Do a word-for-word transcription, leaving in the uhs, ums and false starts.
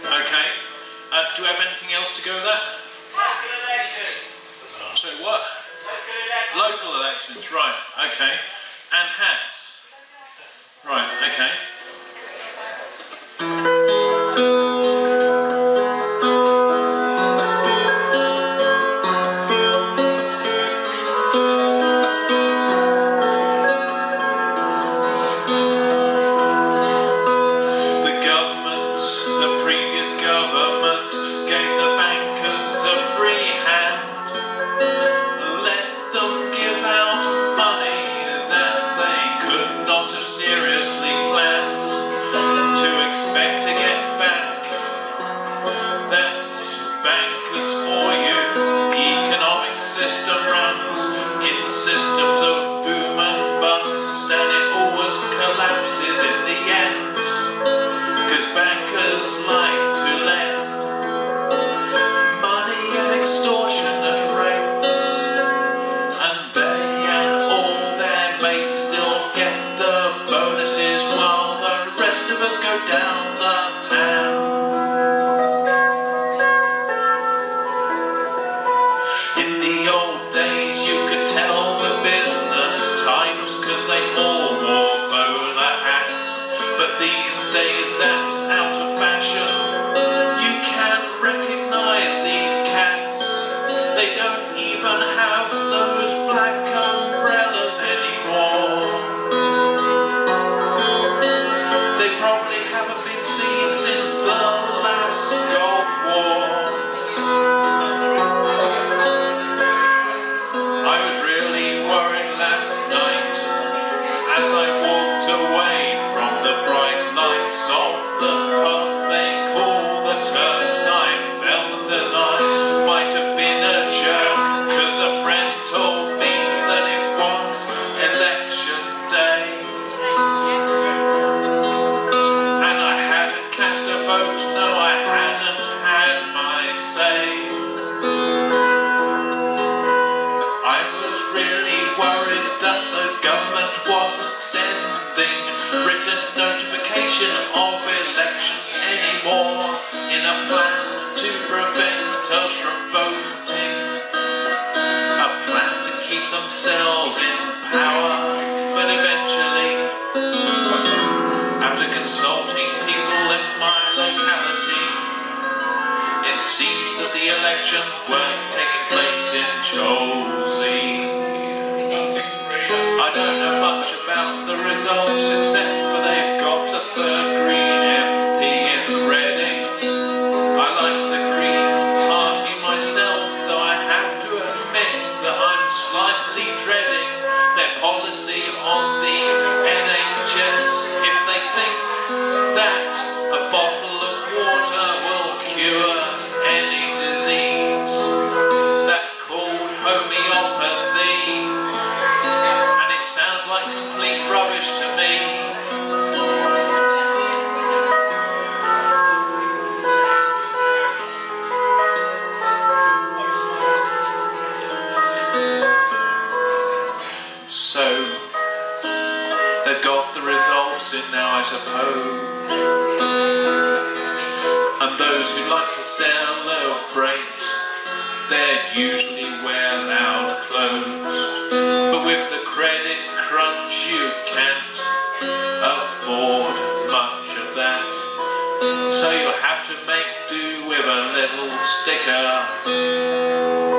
Okay. Uh, do we have anything else to go with that? Local elections. So what? Local elections. Local elections, right, okay. And hats. Right, okay. Down the pan. In the old days you could tell the business types cause they all wore bowler hats, but these days that's out of fashion. You can recognize these cats. They don't even have those black umbrellas anymore. They probably haven't been seen since the last Gulf War. I was really worried last night as I walked away from the bright lights of the pub they call the Turks. I felt that I might have been a jerk, cause a friend told me that it was election day. No, I hadn't had my say. I was really worried that the government wasn't sending written notification of elections anymore in a plan to prevent us from voting, a plan to keep themselves in power. But eventually, after consulting people in my locality, it seems that the elections weren't taking place in Chelsea. I don't know much about the results except for they've got a third Green M P in Reading. I like the Green Party myself, though I have to admit that I'm slightly dreading their policy on the N H S. If they think that a bottle of water will cure any disease, that's called homeopathy, and it sounds like complete rubbish to me. So they've got the results in now, I suppose. And those who like to celebrate, they'd usually wear loud clothes. But with the credit crunch, you can't afford much of that. So you'll have to make do with a little sticker.